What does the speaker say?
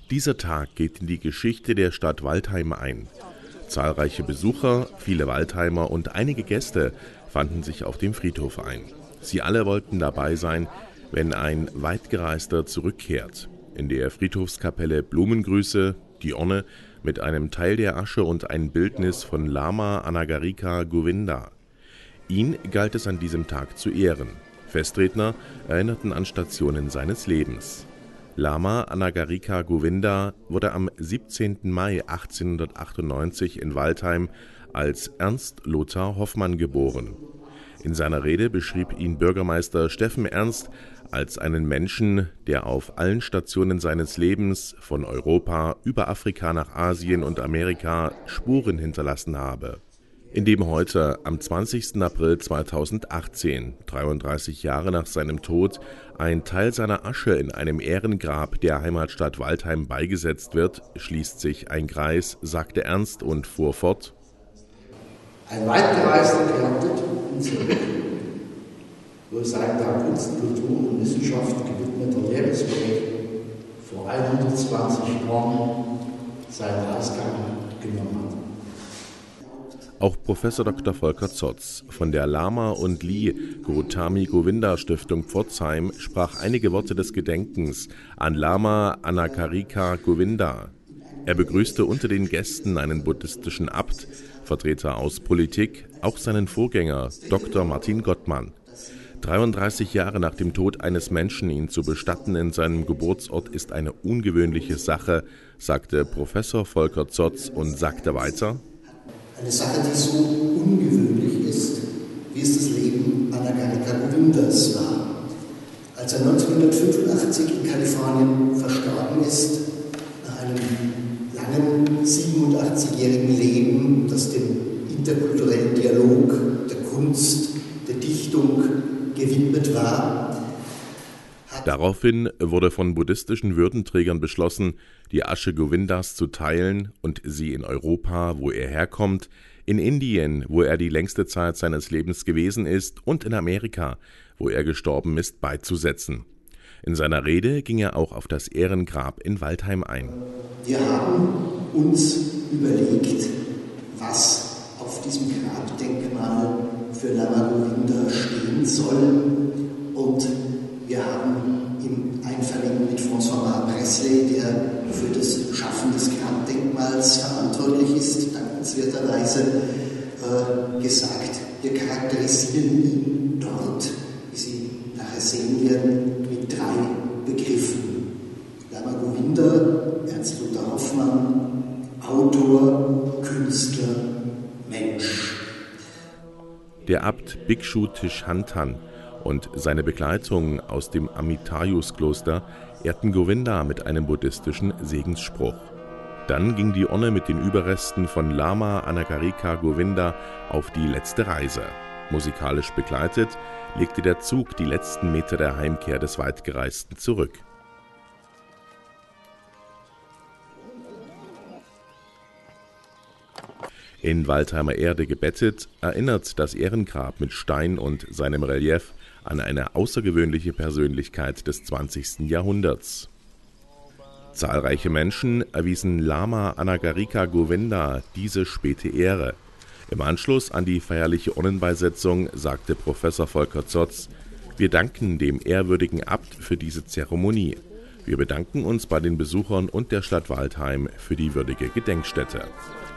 Dieser Tag geht in die Geschichte der Stadt Waldheim ein. Zahlreiche Besucher, viele Waldheimer und einige Gäste fanden sich auf dem Friedhof ein. Sie alle wollten dabei sein, wenn ein Weitgereister zurückkehrt. In der Friedhofskapelle Blumengrüße, die Urne mit einem Teil der Asche und ein Bildnis von Lama Anagarika Govinda. Ihn galt es an diesem Tag zu ehren. Festredner erinnerten an Stationen seines Lebens. Lama Anagarika Govinda wurde am 17. Mai 1898 in Waldheim als Ernst Lothar Hoffmann geboren. In seiner Rede beschrieb ihn Bürgermeister Steffen Ernst als einen Menschen, der auf allen Stationen seines Lebens, von Europa über Afrika nach Asien und Amerika, Spuren hinterlassen habe. Indem heute, am 20. April 2018, 33 Jahre nach seinem Tod, ein Teil seiner Asche in einem Ehrengrab der Heimatstadt Waldheim beigesetzt wird, schließt sich ein Kreis, sagte Ernst und fuhr fort: Ein Weitgereister kehrt dorthin zurück, wo sein der Kunst, Kultur und Wissenschaft gewidmeter Lebensweg vor 120 Jahren seinen Ausgang genommen hat. Auch Professor Dr. Volker Zotz von der Lama und Li Gautami Govinda Stiftung Pforzheim sprach einige Worte des Gedenkens an Lama Anagarika Govinda. Er begrüßte unter den Gästen einen buddhistischen Abt, Vertreter aus Politik, auch seinen Vorgänger Dr. Martin Gottmann. 33 Jahre nach dem Tod eines Menschen ihn zu bestatten in seinem Geburtsort ist eine ungewöhnliche Sache, sagte Professor Volker Zotz und sagte weiter: Eine Sache, die so ungewöhnlich ist, wie es das Leben Anagarika Govindas war. Als er 1985 in Kalifornien verstorben ist, nach einem langen 87-jährigen Leben, das dem interkulturellen Dialog, der Kunst, der Dichtung gewidmet war. Daraufhin wurde von buddhistischen Würdenträgern beschlossen, die Asche Govindas zu teilen und sie in Europa, wo er herkommt, in Indien, wo er die längste Zeit seines Lebens gewesen ist, und in Amerika, wo er gestorben ist, beizusetzen. In seiner Rede ging er auch auf das Ehrengrab in Waldheim ein. Wir haben uns überlegt, was auf diesem Grabdenkmal für Lama Govinda stehen soll, und wir haben im Einvernehmen mit François Presley, der für das Schaffen des Grabdenkmals verantwortlich ist, dankenswerterweise gesagt, wir charakterisieren ihn dort, wie Sie nachher sehen werden, mit 3 Begriffen. Lama Govinda, Ernst Lothar Hoffmann, Autor, Künstler, Mensch. Der Abt Bhikshu Thich-Nhat Hanh und seine Begleitung aus dem Amitayus-Kloster ehrten Govinda mit einem buddhistischen Segensspruch. Dann ging die Urne mit den Überresten von Lama Anagarika Govinda auf die letzte Reise. Musikalisch begleitet legte der Zug die letzten Meter der Heimkehr des Weitgereisten zurück. In Waldheimer Erde gebettet, erinnert das Ehrengrab mit Stein und seinem Relief an eine außergewöhnliche Persönlichkeit des 20. Jahrhunderts. Zahlreiche Menschen erwiesen Lama Anagarika Govinda diese späte Ehre. Im Anschluss an die feierliche Urnenbeisetzung sagte Professor Volker Zotz: Wir danken dem ehrwürdigen Abt für diese Zeremonie. Wir bedanken uns bei den Besuchern und der Stadt Waldheim für die würdige Gedenkstätte.